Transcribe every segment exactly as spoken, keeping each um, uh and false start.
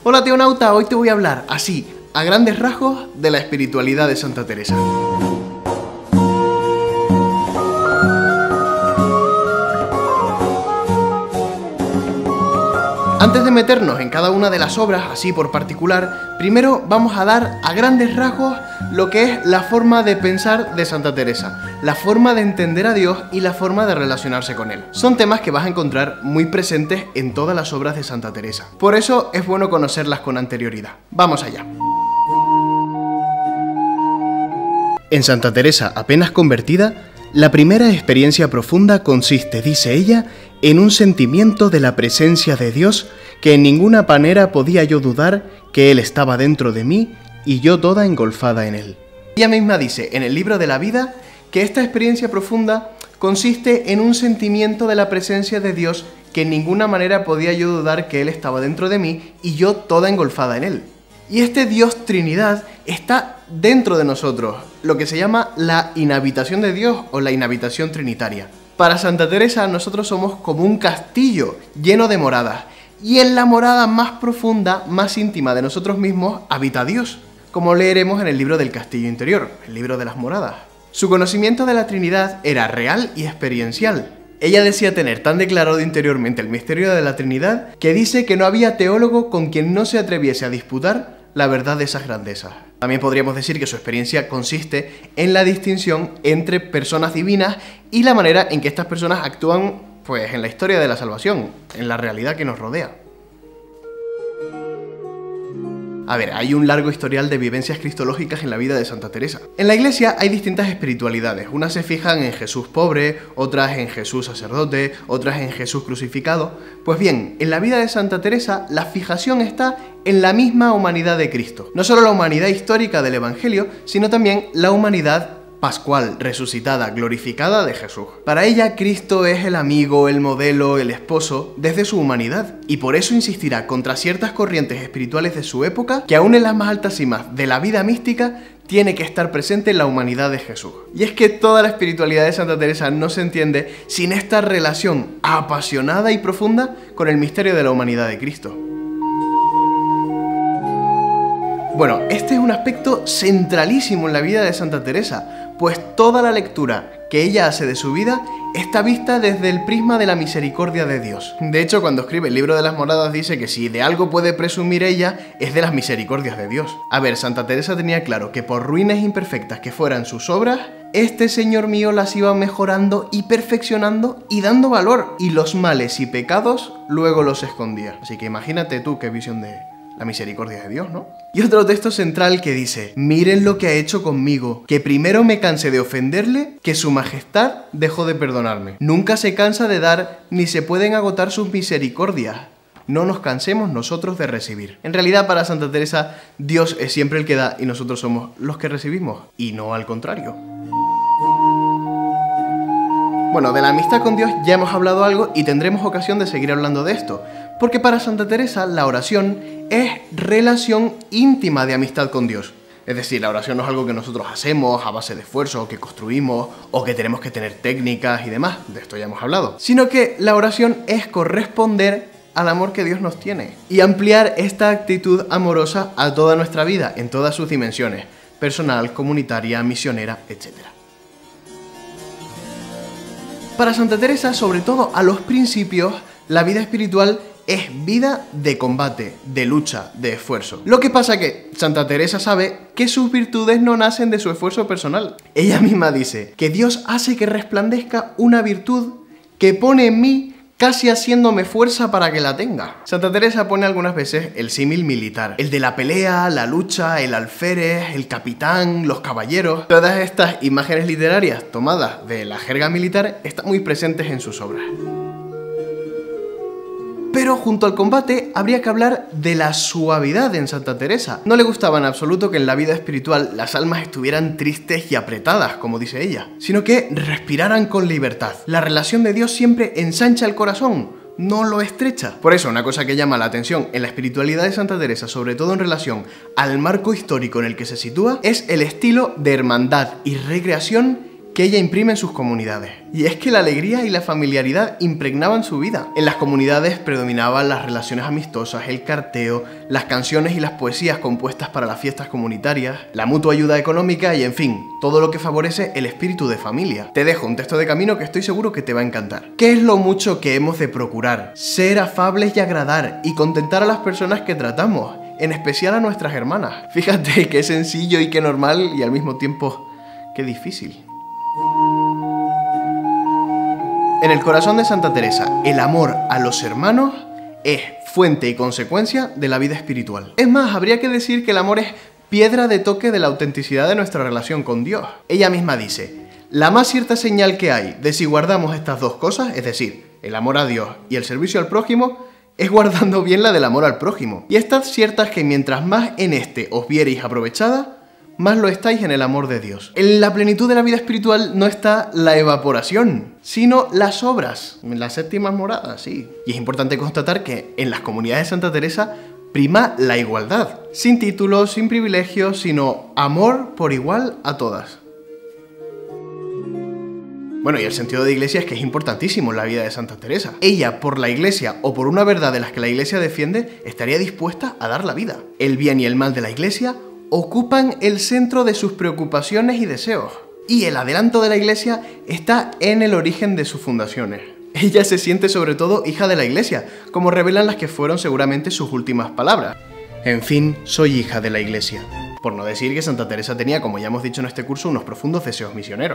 Hola teonauta, hoy te voy a hablar, así, a grandes rasgos, de la espiritualidad de Santa Teresa. Antes de meternos en cada una de las obras, así por particular, primero vamos a dar a grandes rasgos lo que es la forma de pensar de Santa Teresa, la forma de entender a Dios y la forma de relacionarse con Él. Son temas que vas a encontrar muy presentes en todas las obras de Santa Teresa. Por eso es bueno conocerlas con anterioridad. Vamos allá. En Santa Teresa, apenas convertida, la primera experiencia profunda consiste, dice ella, en un sentimiento de la presencia de Dios que en ninguna manera podía yo dudar que Él estaba dentro de mí y yo toda engolfada en Él. Ella misma dice en el libro de la vida que esta experiencia profunda consiste en un sentimiento de la presencia de Dios que en ninguna manera podía yo dudar que Él estaba dentro de mí y yo toda engolfada en Él. Y este Dios Trinidad está dentro de nosotros, lo que se llama la inhabitación de Dios o la inhabitación trinitaria. Para Santa Teresa nosotros somos como un castillo lleno de moradas, y en la morada más profunda, más íntima de nosotros mismos, habita Dios, como leeremos en el libro del Castillo Interior, el libro de las moradas. Su conocimiento de la Trinidad era real y experiencial. Ella decía tener tan declarado interiormente el misterio de la Trinidad que dice que no había teólogo con quien no se atreviese a disputar la verdad de esas grandezas. También podríamos decir que su experiencia consiste en la distinción entre personas divinas y la manera en que estas personas actúan pues, en la historia de la salvación, en la realidad que nos rodea. A ver, hay un largo historial de vivencias cristológicas en la vida de Santa Teresa. En la Iglesia hay distintas espiritualidades. Unas se fijan en Jesús pobre, otras en Jesús sacerdote, otras en Jesús crucificado. Pues bien, en la vida de Santa Teresa la fijación está en la misma humanidad de Cristo. No solo la humanidad histórica del Evangelio, sino también la humanidad pascual, resucitada, glorificada de Jesús. Para ella, Cristo es el amigo, el modelo, el esposo, desde su humanidad, y por eso insistirá contra ciertas corrientes espirituales de su época, que aún en las más altas cimas de la vida mística, tiene que estar presente la humanidad de Jesús. Y es que toda la espiritualidad de Santa Teresa no se entiende sin esta relación apasionada y profunda con el misterio de la humanidad de Cristo. Bueno, este es un aspecto centralísimo en la vida de Santa Teresa, pues toda la lectura que ella hace de su vida está vista desde el prisma de la misericordia de Dios. De hecho, cuando escribe el libro de las moradas dice que si de algo puede presumir ella, es de las misericordias de Dios. A ver, Santa Teresa tenía claro que por ruines imperfectas que fueran sus obras, este Señor mío las iba mejorando y perfeccionando y dando valor, y los males y pecados luego los escondía. Así que imagínate tú qué visión de la misericordia de Dios, ¿no? Y otro texto central que dice: miren lo que ha hecho conmigo, que primero me cansé de ofenderle, que su majestad dejó de perdonarme. Nunca se cansa de dar, ni se pueden agotar sus misericordias. No nos cansemos nosotros de recibir. En realidad, para Santa Teresa, Dios es siempre el que da y nosotros somos los que recibimos, y no al contrario. Bueno, de la amistad con Dios ya hemos hablado algo y tendremos ocasión de seguir hablando de esto, porque para Santa Teresa la oración es relación íntima de amistad con Dios. Es decir, la oración no es algo que nosotros hacemos a base de esfuerzo, o que construimos, o que tenemos que tener técnicas y demás, de esto ya hemos hablado, sino que la oración es corresponder al amor que Dios nos tiene y ampliar esta actitud amorosa a toda nuestra vida, en todas sus dimensiones, personal, comunitaria, misionera, etcétera. Para Santa Teresa, sobre todo a los principios, la vida espiritual es vida de combate, de lucha, de esfuerzo. Lo que pasa que Santa Teresa sabe que sus virtudes no nacen de su esfuerzo personal. Ella misma dice que Dios hace que resplandezca una virtud que pone en mí casi haciéndome fuerza para que la tenga. Santa Teresa pone algunas veces el símil militar, el de la pelea, la lucha, el alférez, el capitán, los caballeros. Todas estas imágenes literarias tomadas de la jerga militar están muy presentes en sus obras. Pero junto al combate habría que hablar de la suavidad en Santa Teresa. No le gustaba en absoluto que en la vida espiritual las almas estuvieran tristes y apretadas, como dice ella, sino que respiraran con libertad. La relación de Dios siempre ensancha el corazón, no lo estrecha. Por eso, una cosa que llama la atención en la espiritualidad de Santa Teresa, sobre todo en relación al marco histórico en el que se sitúa, es el estilo de hermandad y recreación que ella imprime en sus comunidades. Y es que la alegría y la familiaridad impregnaban su vida. En las comunidades predominaban las relaciones amistosas, el carteo, las canciones y las poesías compuestas para las fiestas comunitarias, la mutua ayuda económica y, en fin, todo lo que favorece el espíritu de familia. Te dejo un texto de camino que estoy seguro que te va a encantar. ¿Qué es lo mucho que hemos de procurar? Ser afables y agradar y contentar a las personas que tratamos, en especial a nuestras hermanas. Fíjate qué sencillo y qué normal y al mismo tiempo qué difícil. En el corazón de Santa Teresa, el amor a los hermanos es fuente y consecuencia de la vida espiritual. Es más, habría que decir que el amor es piedra de toque de la autenticidad de nuestra relación con Dios. Ella misma dice, la más cierta señal que hay de si guardamos estas dos cosas, es decir, el amor a Dios y el servicio al prójimo, es guardando bien la del amor al prójimo. Y estad ciertas que mientras más en este os viereis aprovechada, más lo estáis en el amor de Dios. En la plenitud de la vida espiritual no está la evaporación, sino las obras. En las séptimas moradas, sí. Y es importante constatar que en las comunidades de Santa Teresa prima la igualdad. Sin títulos, sin privilegios, sino amor por igual a todas. Bueno, y el sentido de iglesia es que es importantísimo en la vida de Santa Teresa. Ella, por la iglesia o por una verdad de las que la iglesia defiende, estaría dispuesta a dar la vida. El bien y el mal de la iglesia ocupan el centro de sus preocupaciones y deseos. Y el adelanto de la iglesia está en el origen de sus fundaciones. Ella se siente sobre todo hija de la iglesia, como revelan las que fueron seguramente sus últimas palabras. En fin, soy hija de la iglesia. Por no decir que Santa Teresa tenía, como ya hemos dicho en este curso, unos profundos deseos misioneros.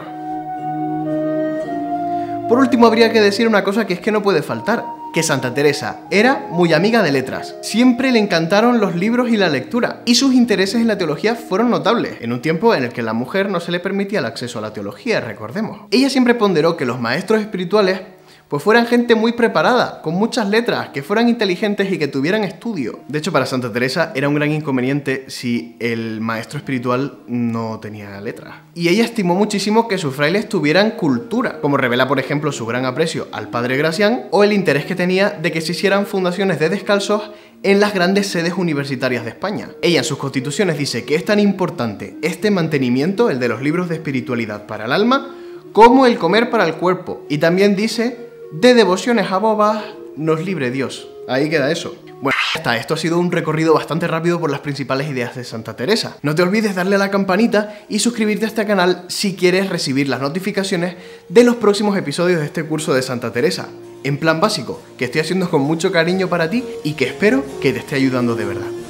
Por último, habría que decir una cosa que es que no puede faltar, que Santa Teresa era muy amiga de letras. Siempre le encantaron los libros y la lectura, y sus intereses en la teología fueron notables, en un tiempo en el que a la mujer no se le permitía el acceso a la teología, recordemos. Ella siempre ponderó que los maestros espirituales pues fueran gente muy preparada, con muchas letras, que fueran inteligentes y que tuvieran estudio. De hecho, para Santa Teresa era un gran inconveniente si el maestro espiritual no tenía letras. Y ella estimó muchísimo que sus frailes tuvieran cultura, como revela, por ejemplo, su gran aprecio al padre Gracián, o el interés que tenía de que se hicieran fundaciones de descalzos en las grandes sedes universitarias de España. Ella en sus constituciones dice que es tan importante este mantenimiento, el de los libros de espiritualidad para el alma, como el comer para el cuerpo. Y también dice, de devociones a bobas nos libre Dios. Ahí queda eso. Bueno, ya está, esto ha sido un recorrido bastante rápido por las principales ideas de Santa Teresa. No te olvides darle a la campanita y suscribirte a este canal si quieres recibir las notificaciones de los próximos episodios de este curso de Santa Teresa, en plan básico, que estoy haciendo con mucho cariño para ti y que espero que te esté ayudando de verdad.